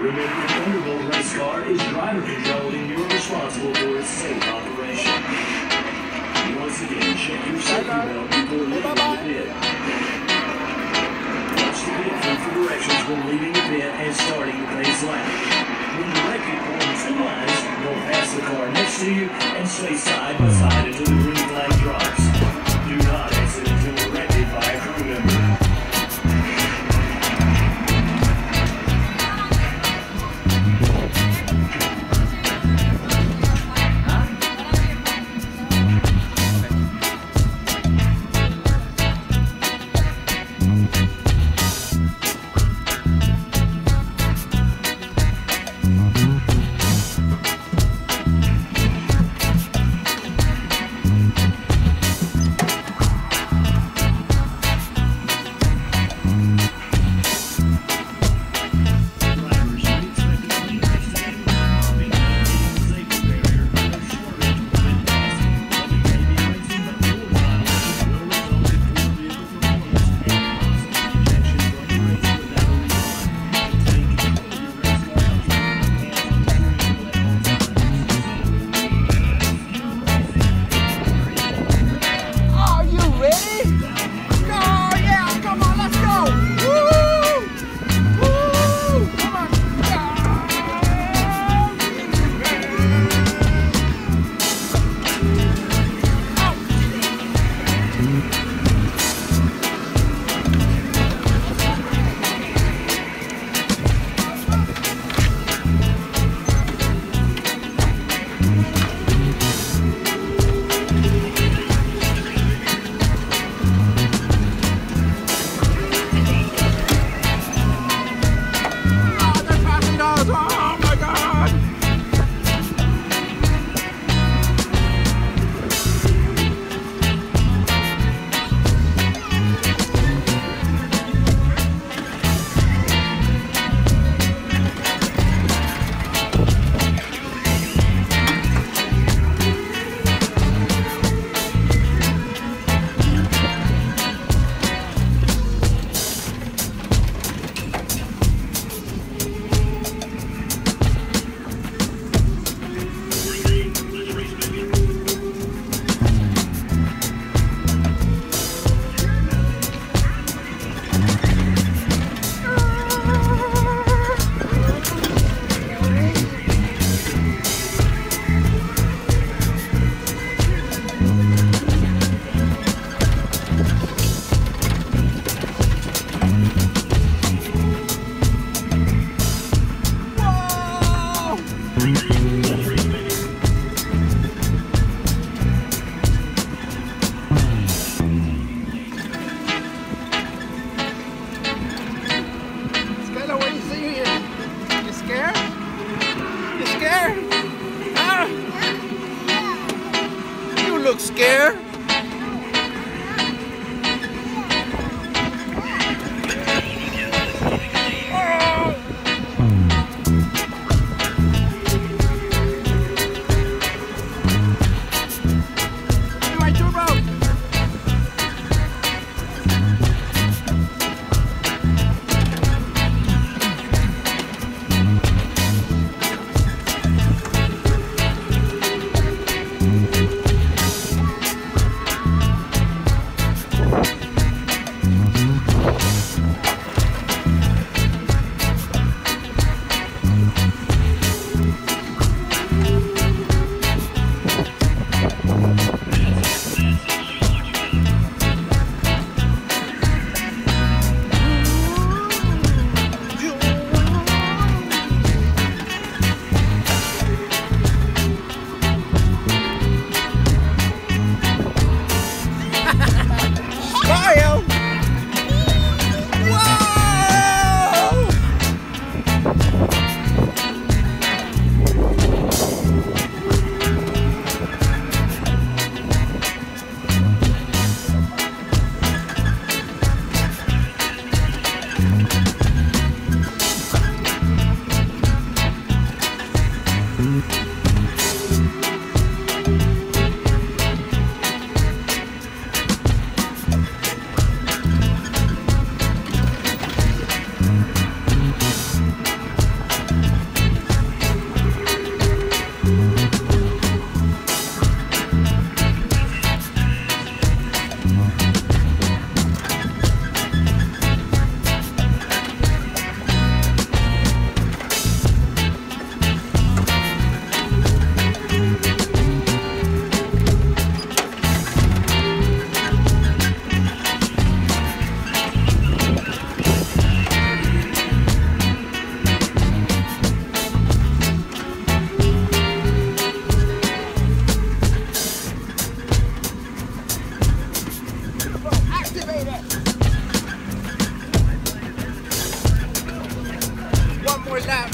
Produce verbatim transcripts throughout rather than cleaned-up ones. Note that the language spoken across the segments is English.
Remember, the Thunderbolt race car is driver controlled and you're responsible for its safe operation. Once again, check your safety belt before leaving the pit. Watch the pit for directions when leaving the pit and starting the pace lap. When the braking points and lines, go past the car next to you and stay side by side until the green flag drops. Do not exit until directed by a crew member. Scared? out.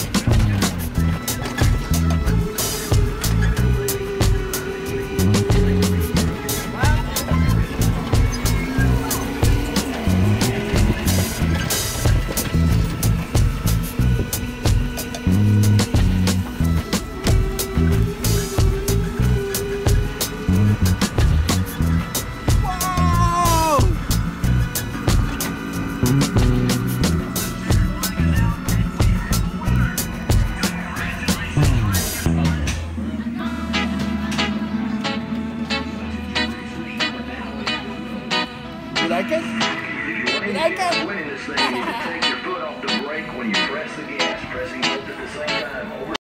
You like it? You like it? Winning this thing, you can take your foot off the brake when you press the gas, pressing both at the same time. Over